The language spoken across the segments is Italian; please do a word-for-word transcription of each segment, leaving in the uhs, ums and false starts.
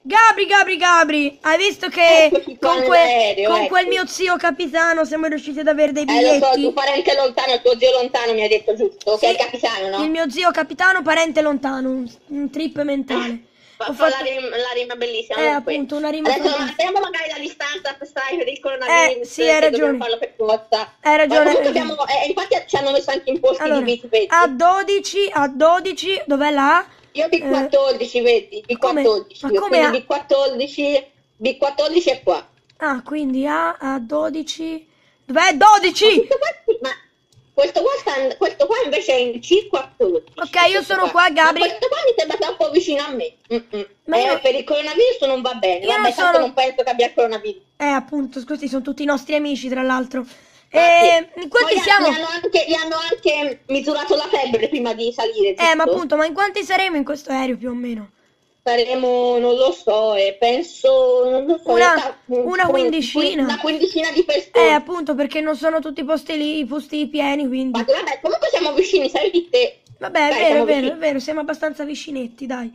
Gabri, Gabri, Gabri, hai visto che Eccoci qua con, que- nell'aereo, con quel ecco. mio zio capitano siamo riusciti ad avere dei Eh, lo so, biglietti? tuo parente lontano, il tuo zio lontano mi ha detto giusto, che è Sì, il capitano, il no? mio zio capitano, parente lontano, un, un trip mentale. Fa, Ho fa la, fatto, rim- la rima bellissima, eh, comunque. appunto, una rima Adesso fantastica. manteniamo magari la distanza, sai, per il Eh, coronavirus, sì, hai che dobbiamo ragione. farlo per forza. Hai Ma ragione, hai comunque ragione. abbiamo, eh, infatti ci hanno messo anche in posti Allora, divisi, a vedi? dodici, a dodici, dov'è là? Io Eh, B quattordici, vedi? come? B quattordici, Ma io, come quindi a... B quattordici, B quattordici è qua. Ah, quindi A a dodici... Dov'è? Ma dodici! questo qua, ma questo qua, sta, questo qua invece è in C quattordici, Ok, io questo sono qua. qua, Ma Gabri. questo qua mi sembra che è un po' vicino a me. Mm-mm. Ma io Eh, non... per il coronavirus non va bene, Io non vabbè, tanto sono... non penso che abbia il coronavirus. Eh, appunto, questi sono tutti i nostri amici, tra l'altro. Infatti, E in poi quanti gli, ha- gli siamo? hanno anche, gli hanno anche misurato la febbre prima di salire, Eh, ma giusto? appunto, ma in quanti saremo in questo aereo più o meno? Saremo, non lo so, e penso, non lo so, in Una, realtà un- una un- qui- quindicina. una quindicina di Eh, persone. appunto, perché non sono tutti i posti lì, i posti pieni, Ma quindi... vabbè, comunque siamo vicini, sai di te. Vabbè, è Dai, vero, è siamo vero, è vicini. vero, siamo abbastanza vicinetti, dai.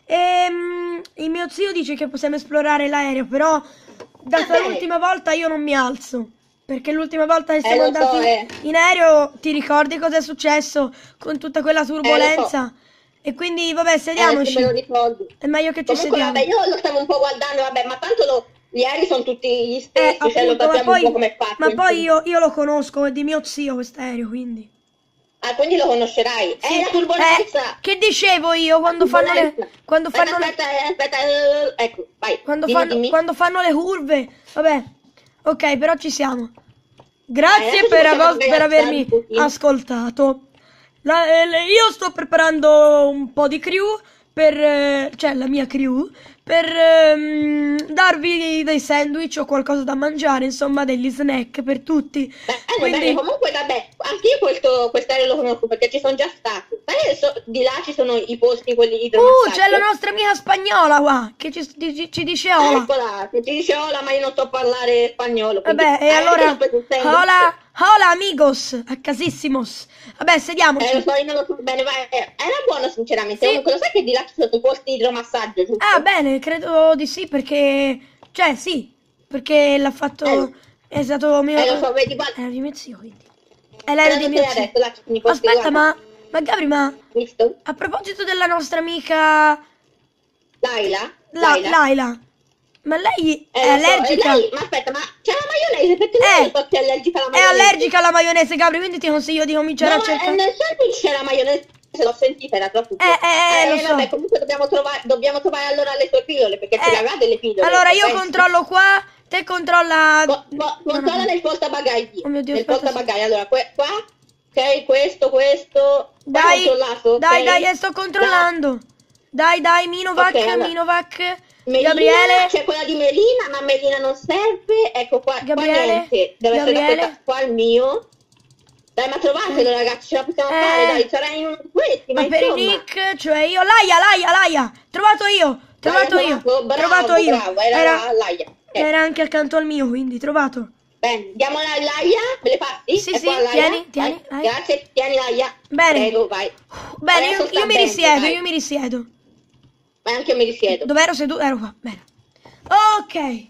Ehm, il mio zio dice che possiamo esplorare l'aereo, però Va data bene. l'ultima volta io non mi alzo. Perché l'ultima volta che Eh, siamo lo so, andati eh. in aereo, ti ricordi cosa è successo con tutta quella Eh, lo so. turbolenza? E quindi, vabbè, Eh, sì, me sediamoci. lo ricordo. È meglio che ci Comunque, sediamo. vabbè, io lo stavo un po' guardando, vabbè, ma tanto lo- gli aerei sono tutti gli Eh, stessi, cioè lo appunto, ma sappiamo un po' poi, come è fatto. ma poi insomma. io, io lo conosco, è di mio zio quest'aereo, quindi. Ah, quindi lo conoscerai. Sì, Eh, la eh, turbolenza! che dicevo io La quando fanno le, turbolenza! quando Aspetta, fanno le, aspetta, eh, aspetta, eh, ecco, vai, quando dimmi, fanno, dimmi. quando fanno le curve, vabbè, ok, però ci siamo. Dai, Grazie adesso ci per, possiamo avo- per magari alzare avermi un pochino. ascoltato. La- eh, le- io sto preparando un po' di crew per, eh, cioè la mia crew, per ehm, darvi dei sandwich o qualcosa da mangiare, insomma, degli snack per tutti. Bene, bene, Quindi, comunque, vabbè, anche io questo, quest'aereo lo conosco perché ci sono già stato. Sai, adesso di là ci sono i posti, quelli uh, idromassaggio. c'è la nostra amica spagnola qua, che ci, ci- ci dice hola. Eccola, che ti dice hola, ma io non so parlare spagnolo. quindi- Vabbè, e Eh, allora, anche lo sto sentendo. hola, hola amigos, a casissimos. Vabbè, Eh, lo sediamoci. so, io non lo so bene, ma eh, era buono sinceramente. Sì. Comunque, lo sai che di là ci sono i posti di idromassaggio, giusto? Ah, bene, credo di sì, perché, cioè, sì, perché l'ha fatto, Eh. è stato mio, Eh, lo so, vedi, guarda. era di mio zio, quindi. È l'aereo di Te mio l'ha zio. detto, là ci sono i posti, Aspetta, guarda. ma, ma Gabri, ma, Visto? a proposito della nostra amica Laila? La- Laila? Laila, ma lei Eh, è lo so, eh, allergica? lei- ma aspetta, ma c'è la maionese? Perché Eh. lei so che è allergica alla È maionese. allergica alla maionese, Gabri, quindi ti consiglio di cominciare No, a ma cercare. eh, nel sandwich c'è la maionese, l'ho sentita, era troppo Eh, eh, eh, lo so. vabbè, comunque dobbiamo trovare, dobbiamo trovare allora le tue pillole, perché ce Eh, le avrà delle pillole. allora io pensi? controllo qua, te controlla... Co- co- No, no, controlla no. nel portabagagli. Oh mio Dio, nel aspetta, portabagagli, allora, que- qua, ok, questo, questo. Qua Dai, controllato, dai, ok? dai, eh, sto controllando. Dai, dai, Minovac, Ok, allora. Minovac, Melina, Gabriele, c'è quella di Melina, ma Melina non serve. Ecco qua, Gabriele, qua niente. Deve essere da Gabriele. questa- qua il mio. Dai, ma trovatelo, ragazzi, ce la possiamo Eh. fare, dai, sarà in uno di questi, ma ma per i insomma. Nick, cioè io, Laia, Laia, Laia, trovato io, trovato Dai, io, bravo, bravo, trovato io. bravo, era, Era, Laia. Ok. era anche accanto al mio, quindi trovato. Bene, diamo la Laia, me le passi? Sì, È sì, qua Laia? tieni, Vai. tieni, vai. Grazie, tieni Laia. Bene. Prego, vai. Bene, Adesso io, sta io mi bene, risiedo, dai. io mi risiedo. Ma anche io mi risiedo. Dove ero seduto? Ero qua, bene. Ok.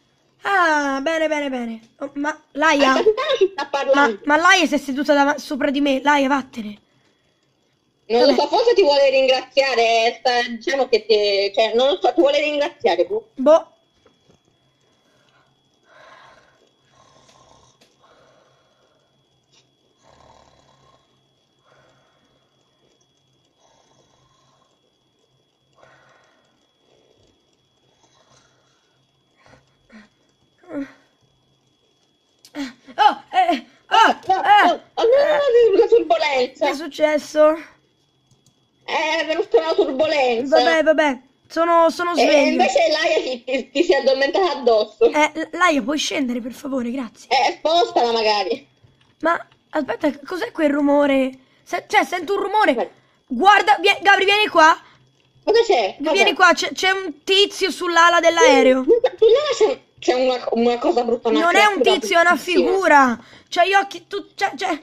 Ah, bene, bene, bene. Oh, ma Ma il Laia, capitano ci sta ma, parlando. ma Laia si è seduta dav- sopra di me. Laia, vattene. Non lo vabbè. so, forse ti vuole ringraziare, sta- diciamo che ti, cioè, non lo so, ti vuole ringraziare, boh. Boh. Oh, eh, oh, No, eh, oh, oh, no, no, la che turbolenza. è successo? È venuta una turbolenza. Vabbè, vabbè, sono, sono E sveglio. invece Laia ti, ti- ti si è addormentata addosso. Eh, Laia, puoi scendere, per favore, grazie. Eh, spostala magari. Ma, aspetta, cos'è quel rumore? Se- cioè, sento un rumore. Aspetta. Guarda, vie- Gabri, vieni qua. Cosa c'è? Cosa? Vieni qua, c'è c'è un tizio sull'ala dell'aereo. Là c'è, c'è una, una cosa brutta. Una Non è un creatura tizio, è una bruttissima. figura. C'ha gli occhi tu, cioè, cioè,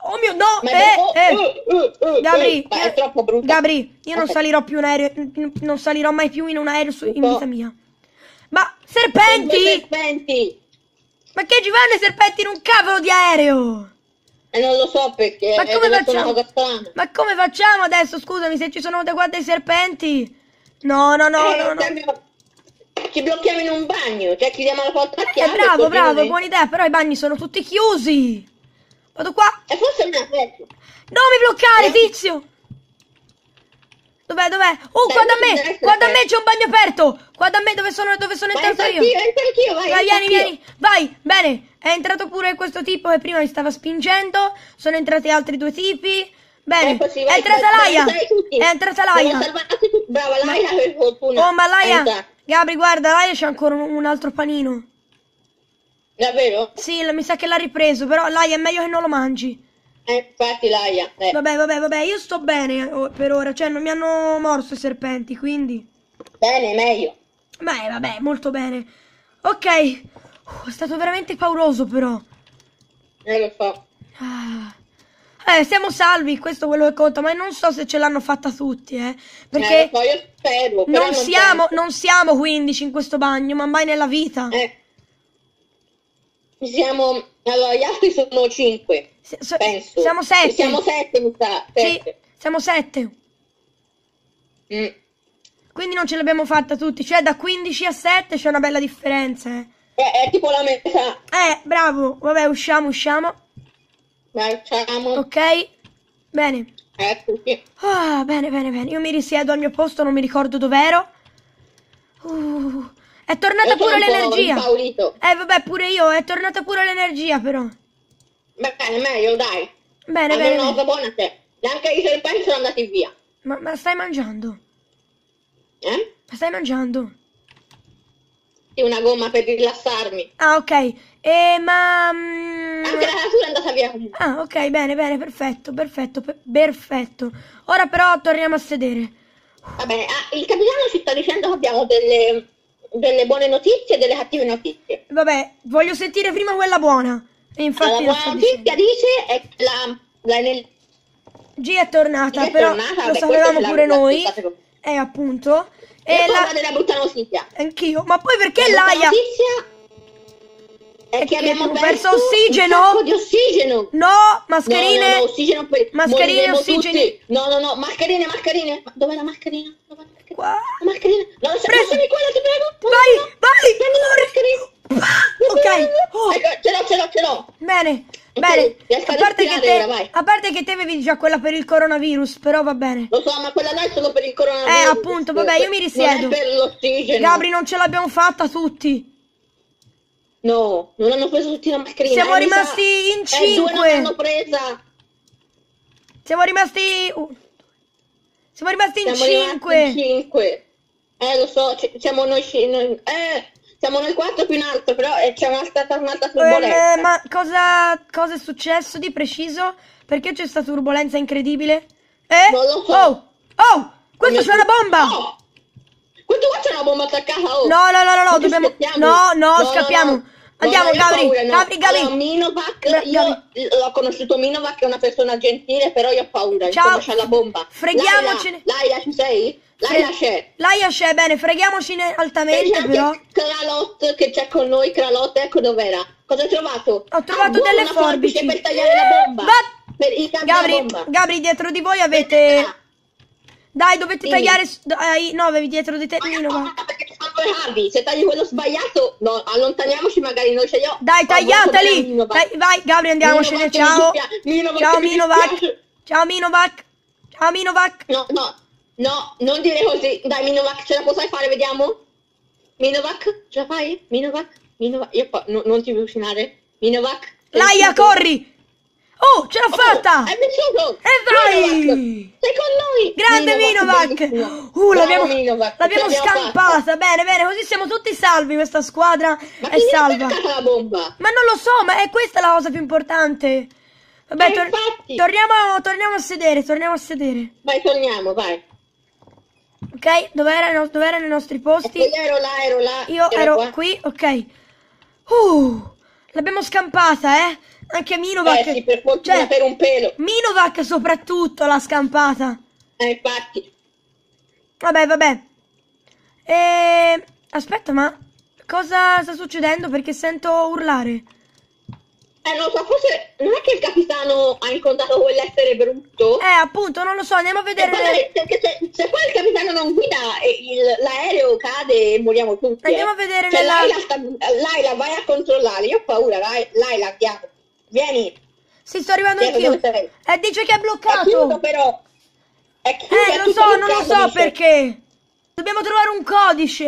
Oh mio, no, Ma eh, dopo- eh. uh, uh, uh, Gabri, uh, io- è troppo brutto. Gabri, io non Ok. salirò più in aereo, non salirò mai più in un aereo su- in No. vita mia. Ma Due serpenti? serpenti. Ma che ci fanno i serpenti in un cavolo di aereo? E non lo so perché. Ma è come venuta una facciamo? cosa strana. Ma come facciamo adesso? Scusami, se ci sono da guarda i serpenti. No, no, no, Eh, no, no. siamo- Ci blocchiamo in un bagno, cioè chiudiamo la porta a Eh, chiave. bravo, così bravo, non è- buona idea, però i bagni sono tutti chiusi. Vado qua. E forse non è aperto. Non mi bloccare, Eh. tizio. Dov'è, dov'è? Oh, Dai, guarda a non me, deve essere guarda a me, aperto. c'è un bagno aperto. Guarda a me dove sono, dove sono Vai, entrato entra io. anch'io, entra anch'io, vai. Vai, entra vieni, anch'io. vieni. Vai, bene. È entrato pure questo tipo che prima mi stava spingendo. Sono entrati altri due tipi. Bene. Ecco, sì, È vai, entrata vai, Laia. vai, tutti. È entrata Devo Laia. salvarti tutti. Brava, Laia, per fortuna. Oh, ma Laia. Entra. Gabri, guarda, Laia c'è ancora un, un altro panino. Davvero? Sì, la- mi sa che l'ha ripreso, però Laia è meglio che non lo mangi. Eh, infatti, Laia. Eh. Vabbè, vabbè, vabbè, io sto bene oh, per ora, cioè non mi hanno morso i serpenti, quindi... Bene, meglio. Beh, vabbè, molto bene. Ok, Uh, è stato veramente pauroso però. Eh, lo so. Ah. Eh, siamo salvi, questo è quello che conta, ma non so se ce l'hanno fatta tutti, eh. Perché Eh, lo so, io spero. però non siamo, penso. non siamo quindici in questo bagno, ma mai nella vita. Eh. Siamo... Allora, gli altri sono cinque, Si- so- penso. siamo sette. Siamo sette, mi sa. Sì, Sette. siamo sette. Mm. Quindi non ce l'abbiamo fatta tutti, cioè da quindici a sette c'è una bella differenza, eh. È, è tipo la metà. Eh, bravo. Vabbè, usciamo, usciamo. Facciamo. Ok. Bene. Eccoci. Ah, bene, bene, bene. Io mi risiedo al mio posto, non mi ricordo dov'ero. Uh, è tornata Io sono pure un po' l'energia. impaurito. Eh, vabbè, pure io. È tornata pure l'energia, però. Bene, meglio, dai. Bene, Almeno bene, una bene. cosa buona c'è. Anche i serpenti sono andati via. Ma, ma stai mangiando? Eh? Ma stai mangiando? Sì, una gomma per rilassarmi. Ah, ok. E ma... mm, Anche la natura è andata via comunque. Ah, ok, bene, bene, perfetto, perfetto, pe- perfetto. Ora però torniamo a sedere. Va bene, ah, il capitano ci sta dicendo che abbiamo delle, delle buone notizie e delle cattive notizie. Vabbè, voglio sentire prima quella buona. E infatti Allora, lo la sto buona dicendo. notizia dice è che la, la ener- G è tornata, G è però tornata, lo vabbè, sapevamo questa è pure la- la- noi. la seconda. Eh, appunto. E E poi la... va della brutta notizia. Anch'io. Ma poi perché La brutta Laia? notizia è È che che abbiamo abbiamo perso, perso ossigeno? un sacco di ossigeno. No, mascherine. No, no, no, ossigeno per... Mascherine, moriremo ossigeni. tutti. No, no, no, mascherine, mascherine. Ma dov'è la mascherina? Dov'è la mascherina? Qua. La mascherina. No, non Preso. lasciami quella, ti prego. No, Vai, no, no. vai, Prendi la corri. mascherina. Ok. Oh. Ecco, ce l'ho, ce l'ho, ce l'ho. Bene, Ok, bene. riesco A a parte, che respirare te, ora, vai. a parte che te avevi già quella per il coronavirus, però va bene. Lo so, ma quella là è solo per il coronavirus. Eh, appunto, vabbè, io mi risiedo. Non è per l'ossigeno. Gabri, non ce l'abbiamo fatta tutti. No, non hanno preso tutti la mascherina. Siamo eh, mi sa- rimasti in Eh, due non cinque. l'hanno presa. Siamo rimasti... uh, Siamo rimasti in Siamo rimasti cinque. in cinque. Eh, lo so, ci- siamo noi, ci- noi- eh, siamo noi quattro più in alto, però eh, c'è una stata un'altra turbolenza. Eh, ma cosa, cosa è successo di preciso? Perché c'è stata turbolenza incredibile? Eh? Non lo so. Oh! Oh! Questo Come- c'è una bomba! Oh! Questo qua c'è una bomba attaccata, oh! No, no, no, no, no, Non ci dobbiamo... scappiamo. No, no, No, scappiamo. no, no. Andiamo, No, io ho Gabri, paura, no. Gabri, Gabri. Allora, Minovac, Gra- io l'ho conosciuto Minovac, è una persona gentile, però io ho paura, Ciao. insomma c'ha la bomba. Freghiamocene. Laila, Laila, ci sei? Laila c'è. Laia c'è, bene, freghiamocene C'è altamente, anche però. Kralot che c'è con noi, Kralot, ecco dov'era. Cosa hai trovato? Ho trovato Ah, buono, delle una forbice forbici. per tagliare la bomba. Va- Per il cambio Gabri, della bomba. Gabri, dietro di voi avete... Dai, dovete Dimmi. tagliare... s- dai, no, avevi dietro di te... Nino, va. Ah, perché ci sono due cavi, se tagli quello sbagliato, no, allontaniamoci magari noi ce li ho. Dai, tagliateli! Minovac. Dai, vai, Gabri, andiamocene, Minovac, mi ciao! dispiace. Minovac, Ciao, mi Minovac! dispiace. Ciao, Minovac! Ciao, Minovac! No, no, no, non dire così. Dai, Minovac, ce la puoi fare, vediamo? Minovac, ce la fai? Minovac? Minovac, io po- no, non ti vuoi cucinare? Minovac? sei Laia, riuscito? corri! Oh, ce l'ho Oh, fatta! È vissuto! E vai! Minovac, sei con noi! Grande Minovac! bellissimo. Uh, Bravo, l'abbiamo Minovac, l'abbiamo ce l'abbiamo scampata, fatta. bene, bene, così siamo tutti salvi, questa squadra Ma è chi è salva. attaccata la bomba? Ma non lo so, ma è questa la cosa più importante. Vabbè, Eh, tor- infatti. torniamo, torniamo a sedere, torniamo a sedere. Vai, torniamo, vai. Ok, dove erano, dove erano i nostri E posti? poi ero là, ero là. Io ero ero qua. qui, ok. Uh, L'abbiamo scampata, eh? Anche Minovac. Eh sì, per fortuna, cioè, per un pelo. Minovac soprattutto l'ha scampata. Eh, infatti. Vabbè, vabbè. E... Aspetta, ma cosa sta succedendo? Perché sento urlare. Eh, non so, forse non è che il capitano ha incontrato quell'essere brutto? Eh, appunto, non lo so, andiamo a E vedere. poi, perché se, se poi il capitano non guida e il- l'aereo cade e moriamo tutti. Andiamo eh. a vedere Cioè, nella... Laila, sta, Laila, vai a controllare. Io ho paura, Lai- Laila, andiamo. Vieni. Sì, sto arrivando Dietro, anch'io. dove sei? Eh, dice che è È chiuso bloccato. però. È chiuso, Eh, è lo tutto so, non lo bloccato, so dice. perché. Dobbiamo trovare un codice.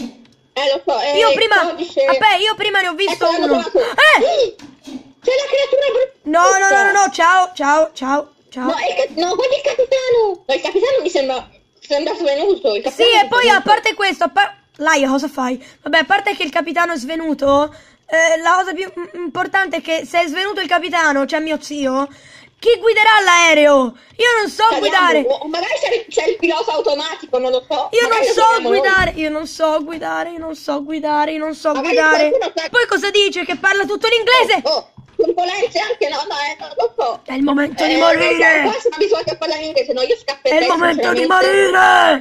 Eh, lo so. Eh, Io il prima... codice- Vabbè, io prima ne ho visto Ecco, l'hanno uno. trovato. Eh! C'è la creatura brutta. No, no, no, no, no, ciao, ciao, ciao, ciao. No, è il, ca- no, guarda il capitano. No, il capitano mi sembra, sembra svenuto. Il Sì, capitano e è poi a svenuto. parte questo, a par- Laia, cosa fai? Vabbè, a parte che il capitano è svenuto, eh, la cosa più mm, importante è che se è svenuto il capitano, cioè mio zio, chi guiderà l'aereo? Io non so Speriamo. guidare. O magari c'è il, c'è il pilota automatico, non lo so. Io non Magari lo so chiamiamo noi. guidare, io non so guidare, io non so guidare, io non so Magari guidare. qualcuno sa- Poi cosa dice? Che parla tutto in inglese? Oh, turbolenze anche, no, no, eh, non lo so. È il momento di Eh, morire! Qua sono abituati a parlare in inglese, no, io È scappetto. il momento di morire!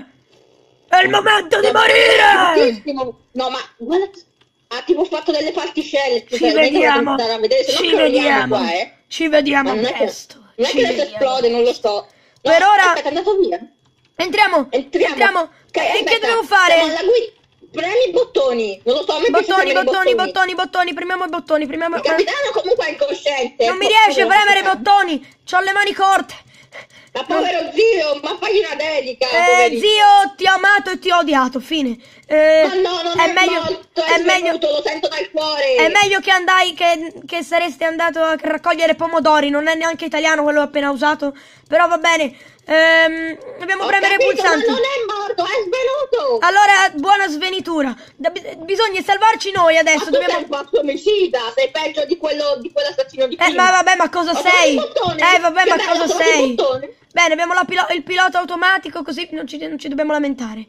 È il momento di morire! No, ma guarda, ha tipo fatto delle particelle. Ci Cioè, vedi, vediamo, devo andare a vedere, se no ci crolliamo vediamo, qua, eh. ci vediamo Ma non è che, presto. non è ci che adesso vediamo. esplode, non lo so. No, Per ora- aspetta, è andato via. Entriamo, Entriamo. entriamo. Ok, E che aspetta, dobbiamo fare? siamo alla guida. Premi i bottoni. Non lo so, a me piace Bottoni, premere i bottoni, bottoni, bottoni, premiamo i bottoni, premiamo Il capitano comunque è incosciente. Non mi ecco, riesce a povero premere i capitano. bottoni, c'ho le mani corte. Ma povero zio, ma fagli una dedica, Eh, poverino. zio, ti ho amato e ti ho odiato, fine. Eh, Ma no, non è, meglio, morto, è, è meglio, svenuto, lo sento dal cuore. è meglio che andai, che, che sareste andato a raccogliere pomodori, non è neanche italiano quello appena usato, però va bene. Ehm, dobbiamo Ho premere i capito, ma pulsanti. non è morto, è svenuto. Allora, buona svenitura. Da- bisogna salvarci noi Ma adesso, tu dobbiamo... sei un pazzo omicida, sei peggio di quello di quell'assassino di Eh, prima. ma vabbè, ma cosa Ho trovato sei? il bottone. Eh, vabbè, Che ma bello, cosa ho trovato il sei? bottone. Bene, abbiamo la pilo- il pilota automatico, così non ci, non ci dobbiamo lamentare.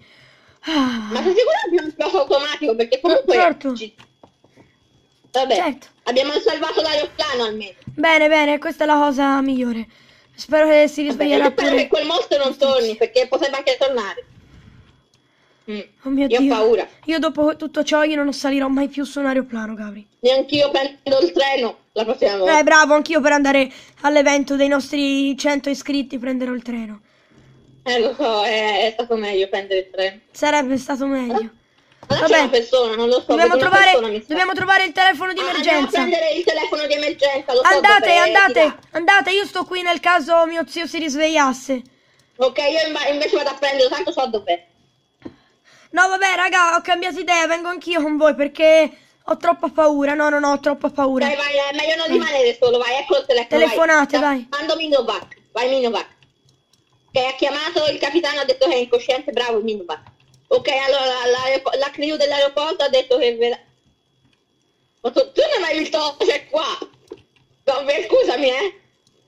Ah. Ma sei sicuro che abbiamo il pilota automatico? Perché comunque... certo. ci- Vabbè, Certo. abbiamo salvato l'aeroplano almeno. Bene, bene, questa è la cosa migliore. Spero che si Vabbè, risveglierà io spero pure. che quel mostro non torni, perché potrebbe anche tornare. Mm. Oh mio Io Dio. ho paura. Io dopo tutto ciò io non salirò mai più su un aeroplano, Gabri. Neanch'io prendo il treno la prossima volta. Eh, bravo, anch'io per andare all'evento dei nostri cento iscritti prenderò il treno. Eh, lo so, è, è stato meglio prendere il treno. Sarebbe stato meglio. Ma c'è Vabbè. una persona, non lo so. Dobbiamo vedo una trovare, persona, mi sa. dobbiamo trovare il telefono di Ah, andiamo a emergenza. prendere il telefono di emergenza, lo so Andate, dov'è, andate, di là. andate, io sto qui nel caso mio zio si risvegliasse. Ok, io inv- invece vado a prenderlo, tanto so dov'è. No, vabbè, raga, ho cambiato idea, vengo anch'io con voi perché ho troppa paura. No, no, no, ho troppa paura. Dai, vai, è meglio non rimanere solo, vai, ecco il telefono. Telefonate, vai. vai. Mando Minovac, vai Minovac. Che ha chiamato il capitano, ha detto che è incosciente, bravo Minovac. Ok, allora la, la crew dell'aeroporto ha detto che... Ve la... Ma tu, tu non hai visto cosa c'è qua? No, beh, scusami, eh.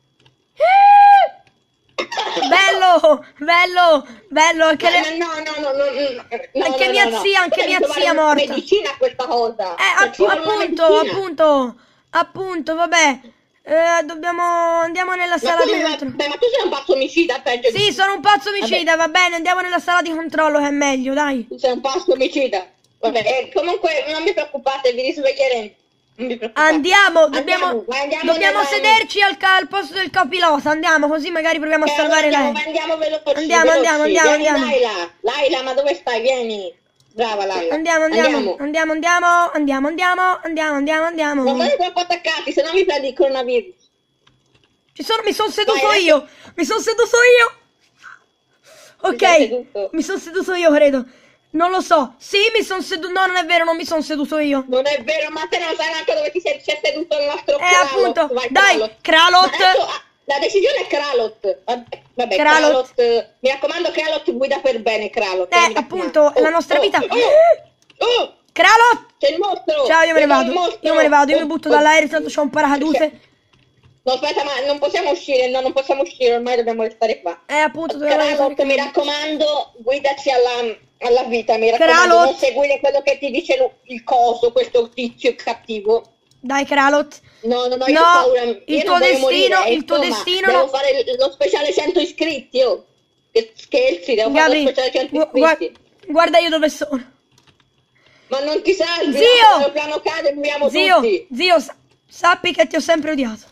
Bello, bello, bello. Anche, le- No, no, no, no, no, no, no, Anche no, mia no, no. zia, anche Devi mia trovare zia è una morta. medicina a questa cosa. Eh, Cioè, app- ci vuole una appunto, medicina. appunto, appunto, vabbè. Eh, dobbiamo... Andiamo nella Ma sala tu, di mi- controllo. beh, ma tu sei un pazzo omicida, peggio di... Sì, sono un pazzo omicida, va bene, andiamo nella sala di controllo che è meglio, dai. Tu sei un pazzo omicida. Vabbè, eh, comunque non vi preoccupate, vi risveglieremo. Non vi preoccupate. Andiamo, dobbiamo, Andiamo, vai, andiamo dobbiamo nella- sederci al, ca- al posto del copilota, andiamo così magari proviamo a Eh, salvare andiamo, lei. andiamo veloci, Andiamo, veloci. andiamo, andiamo, Vieni, andiamo. Laila, Laila, ma dove stai? Vieni. Brava Laila. Andiamo, andiamo, andiamo, andiamo, andiamo, andiamo, andiamo, andiamo, andiamo. Non state troppo attaccati, se no mi prendi il coronavirus. Ci sono, mi sono seduto Vai, io, mi sono seduto io. Ti sei Ok, seduto? mi sono seduto io, credo. Non lo so. Sì, mi sono seduto. No, non è vero, non mi sono seduto io. Non è vero, ma te non sai neanche dove ti sei, c'è seduto il nostro Eh, Kralot. appunto. Vai, Dai, Kralot. Kralot. Ma adesso, ah, la decisione è Kralot. Vabbè, vabbè, Kralot. Kralot. eh, Mi raccomando, Kralot guida per bene, Kralot. Eh, mi raccomando. appunto, la nostra oh, vita. Oh, oh, oh, Kralot! c'è il mostro. Ciao, io me ne Vedo il vado. mostro. Io me ne vado, io Oh, mi butto oh, dall'aereo, tanto c'ho un paracadute. No, aspetta, ma non possiamo uscire, no, non possiamo uscire, ormai dobbiamo restare qua. Eh, appunto, dovevo Kralot, restare mi qui. raccomando, guidaci alla, alla vita, mi raccomando, Kralot. non seguire quello che ti dice lo- il coso, questo tizio cattivo. Dai, Kralot. No, no, no, io No, ho paura. Io il non tuo voglio destino, morire, il tuo insomma, destino devo no. fare lo speciale cento iscritti, oh. Che scherzi, devo fare lo Gabri, speciale cento gu- gua- iscritti. guarda io dove sono. Ma non ti salvi, Zio! no, l'aeroplano cade e moriamo Zio, tutti. zio, sa- sappi che ti ho sempre odiato.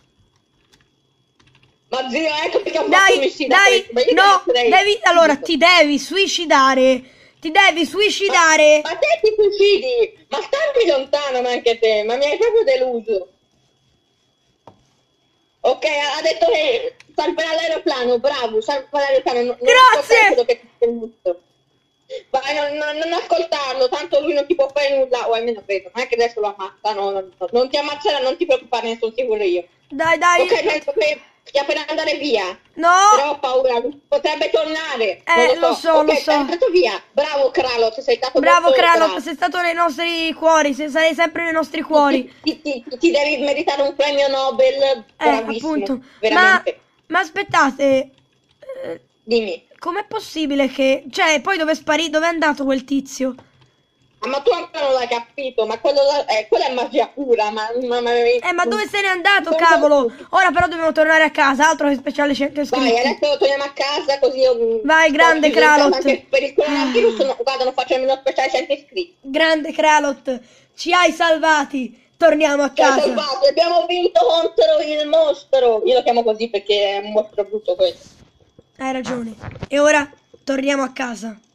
Ma zio, ecco perché ho fatto Dai, omicida dai, questo, ma io no, devo essere- devi, allora ti devi suicidare. Ti devi suicidare. Ma te ti suicidi, ma stammi lontano ma anche te, ma mi hai proprio deluso. Ok, ha detto che salverà l'aeroplano, bravo, salverà l'aeroplano. Non, non Grazie! ascoltare quello che ti è venuto. Vai, non, non, non ascoltarlo, tanto lui non ti può fare nulla, o almeno credo, non è che adesso lo ammazza, no, no, no, non ti ammazzerà, non ti preoccupare, ne sono sicuro io. Dai, dai. Ok, penso che stia per andare via. No. Però ho paura, potrebbe tornare. Eh, non lo so, lo Ok, so. è andato via. Bravo Kralot, sei stato Bravo molto Kralot, bravo. sei stato nei nostri cuori, se- sarai sempre nei nostri cuori. Ti, ti- ti- ti devi meritare un premio Nobel, Eh, bravissimo, appunto. Ma, veramente. ma aspettate, eh, Dimmi. com'è possibile che... Cioè, poi dove è sparito? Dove è andato quel tizio? Ah, ma tu ancora non l'hai capito, ma quello là- eh, quella è magia pura, ma... ma, ma Eh, ma dove se n'è andato, Dove- cavolo? Ora però dobbiamo tornare a casa, altro che speciale cento Vai, iscritti. adesso torniamo a casa così io... Vai, grande sto diventando Kralot. anche per il coronavirus, no, guarda, non facciamo uno speciale cento iscritti. Grande Kralot, ci hai salvati. Torniamo a Ci hai casa. salvato, abbiamo vinto contro il mostro. Io lo chiamo così perché è un mostro brutto questo. Hai ragione. E ora torniamo a casa.